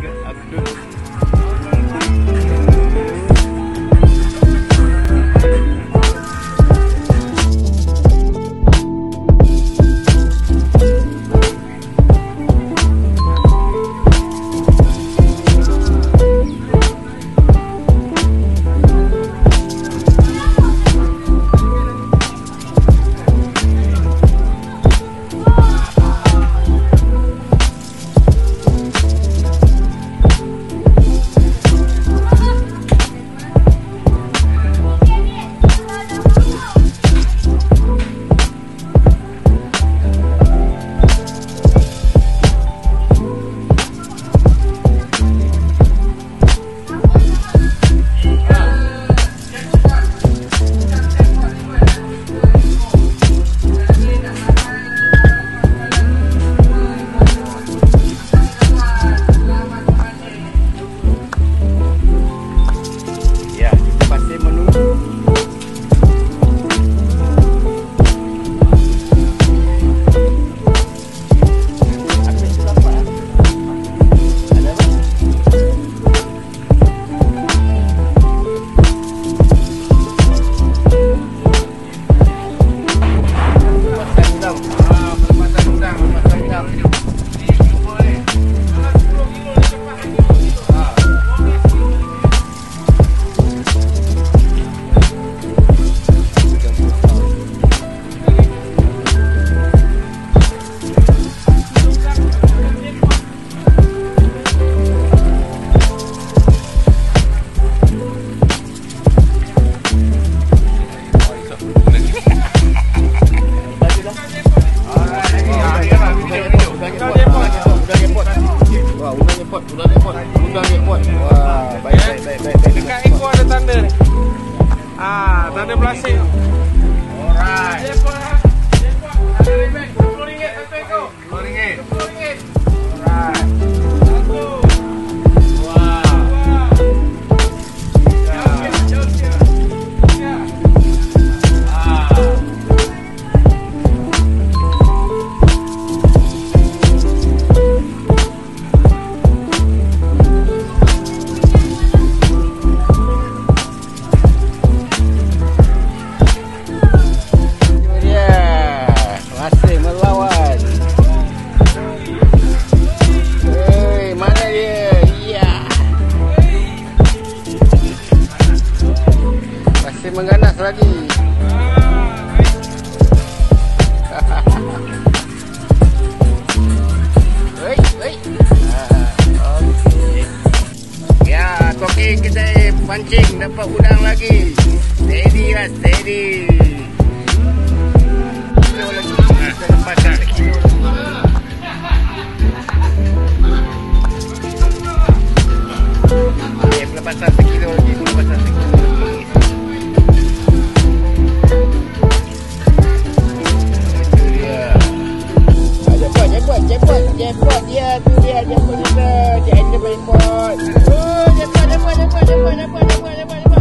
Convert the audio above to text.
Abdul. Wah, baik. Dekat ekor ada tanda ni. Tanda plastik. Alright. Jackpot. Ada rebate RM10 satu ekor. RM10. RM10. Alright. Satu. Wow. Jauh sikit. Ya. Masih melawan. Hei, mana dia? Ya. Masih mengganas lagi. Hei. Okey. Ya, okey, kita pancing dapat udang lagi. Steady lah, steady. Lepas dah kilo. Pelepasan sekilo lagi. Pelepasan sekilo lagi. Itu dia. Jackpot dia. Tu dia jackpot kita. Jackpot. Oh, jackpot.